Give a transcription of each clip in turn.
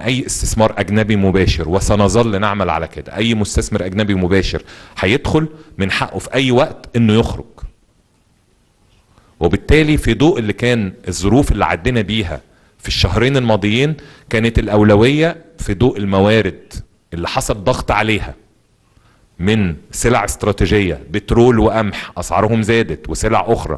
اي استثمار اجنبي مباشر، وسنظل نعمل على كده، اي مستثمر اجنبي مباشر هيدخل من حقه في اي وقت انه يخرج. وبالتالي في ضوء اللي كان الظروف اللي عدينا بيها في الشهرين الماضيين، كانت الاولوية في ضوء الموارد اللي حصل ضغط عليها من سلع استراتيجية، بترول وقمح اسعارهم زادت، وسلع اخرى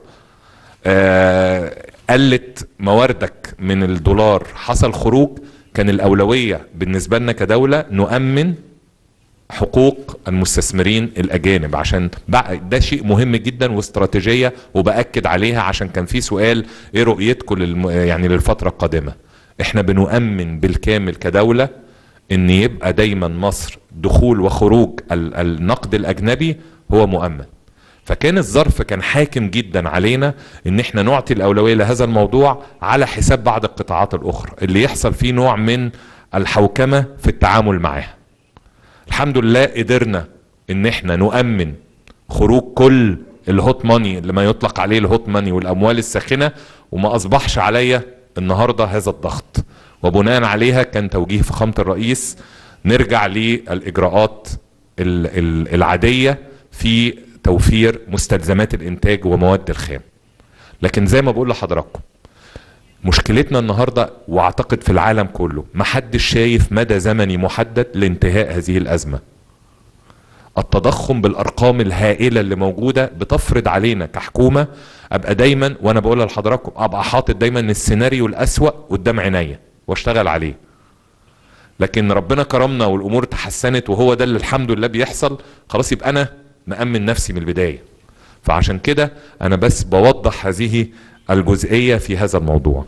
قلت مواردك من الدولار، حصل خروج. كان الاولوية بالنسبة لنا كدولة نؤمن حقوق المستثمرين الاجانب، عشان ده شيء مهم جدا واستراتيجية، وبأكد عليها عشان كان في سؤال ايه رؤيتكم يعني للفترة القادمة. احنا بنؤمن بالكامل كدولة ان يبقى دايما مصر دخول وخروج النقد الاجنبي هو مؤمن. فكان الظرف كان حاكم جدا علينا ان احنا نعطي الاولوية لهذا الموضوع على حساب بعض القطاعات الاخرى اللي يحصل فيه نوع من الحوكمة في التعامل معها. الحمد لله قدرنا ان احنا نؤمن خروج كل الهوت ماني اللي ما يطلق عليه الهوت ماني والاموال الساخنة، وما اصبحش عليا النهاردة هذا الضغط. وبناء عليها كان توجيه فخامة الرئيس نرجع للاجراءات العادية في توفير مستلزمات الانتاج ومواد الخام. لكن زي ما بقول لحضراتكم، مشكلتنا النهاردة واعتقد في العالم كله محدش شايف مدى زمني محدد لانتهاء هذه الازمة. التضخم بالارقام الهائلة اللي موجودة بتفرض علينا كحكومة ابقى دايما، وانا بقولها لحضراتكم، ابقى حاطط دايما السيناريو الاسوأ قدام عينيا واشتغل عليه. لكن ربنا كرمنا والامور تحسنت، وهو ده اللي الحمد لله بيحصل، خلاص يبقى انا مأمن نفسي من البداية. فعشان كده انا بس بوضح هذه الجزئية في هذا الموضوع.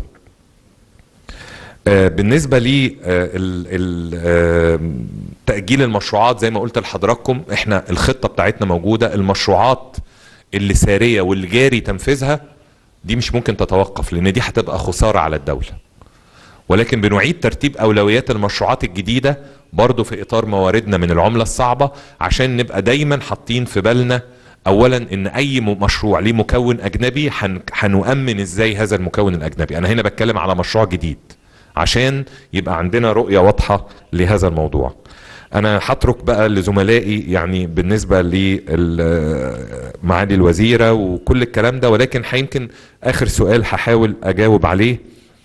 بالنسبة لي تأجيل المشروعات زي ما قلت لحضراتكم، احنا الخطة بتاعتنا موجودة. المشروعات اللي سارية واللي جاري تنفيذها دي مش ممكن تتوقف، لان دي هتبقى خسارة على الدولة. ولكن بنعيد ترتيب اولويات المشروعات الجديدة برضو في اطار مواردنا من العملة الصعبة، عشان نبقى دايما حاطين في بالنا اولا ان اي مشروع ليه مكون اجنبي هنؤمن ازاي هذا المكون الاجنبي. انا هنا بتكلم على مشروع جديد عشان يبقى عندنا رؤية واضحة لهذا الموضوع. انا هترك بقى لزملائي يعني بالنسبة لمعالي الوزيرة وكل الكلام ده، ولكن يمكن اخر سؤال هحاول اجاوب عليه،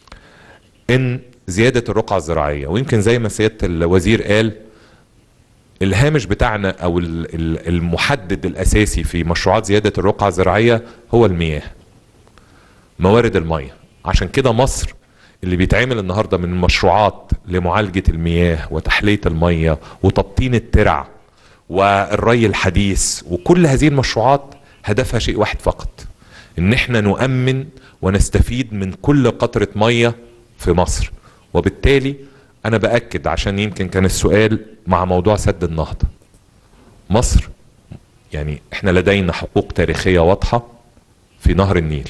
ان زيادة الرقعة الزراعية، ويمكن زي ما سيادة الوزير قال الهامش بتاعنا او المحدد الاساسي في مشروعات زيادة الرقعة الزراعية هو المياه، موارد المياه. عشان كده مصر اللي بيتعمل النهاردة من مشروعات لمعالجة المياه وتحلية المياه وتبطين الترع والري الحديث، وكل هذه المشروعات هدفها شيء واحد فقط، ان احنا نؤمن ونستفيد من كل قطرة مياه في مصر. وبالتالي انا بأكد، عشان يمكن كان السؤال مع موضوع سد النهضة، مصر يعني احنا لدينا حقوق تاريخية واضحة في نهر النيل،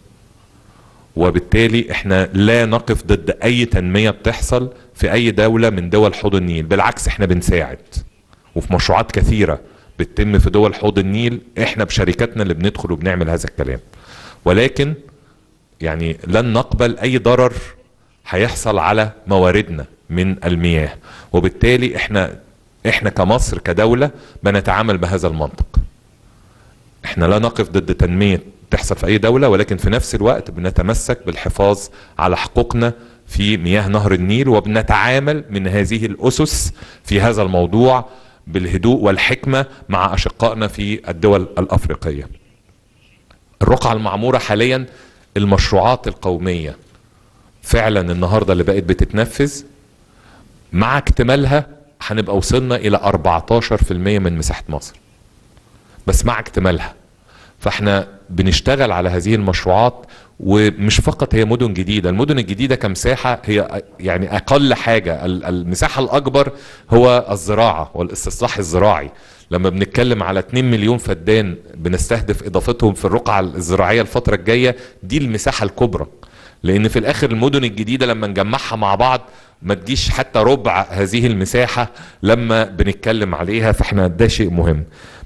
وبالتالي احنا لا نقف ضد اي تنمية بتحصل في اي دولة من دول حوض النيل. بالعكس احنا بنساعد، وفي مشروعات كثيرة بتتم في دول حوض النيل احنا بشركاتنا اللي بندخل وبنعمل هذا الكلام. ولكن يعني لن نقبل اي ضرر هيحصل على مواردنا من المياه. وبالتالي احنا كمصر كدولة بنتعامل بهذا المنطق. احنا لا نقف ضد تنمية تحصل في اي دولة، ولكن في نفس الوقت بنتمسك بالحفاظ على حقوقنا في مياه نهر النيل، وبنتعامل من هذه الاسس في هذا الموضوع بالهدوء والحكمة مع اشقائنا في الدول الافريقية. الرقعة المعمورة حاليا المشروعات القومية فعلا النهاردة اللي بقت بتتنفذ مع اكتمالها هنبقى وصلنا الى 14% من مساحة مصر، بس مع اكتمالها. فاحنا بنشتغل على هذه المشروعات، ومش فقط هي مدن جديدة. المدن الجديدة كمساحة هي يعني اقل حاجة، المساحة الاكبر هو الزراعة والاستصلاح الزراعي. لما بنتكلم على 2 مليون فدان بنستهدف اضافتهم في الرقعة الزراعية الفترة الجاية، دي المساحة الكبرى. لان في الاخر المدن الجديدة لما نجمعها مع بعض ما تجيش حتى ربع هذه المساحة لما بنتكلم عليها، فاحنا ده شيء مهم.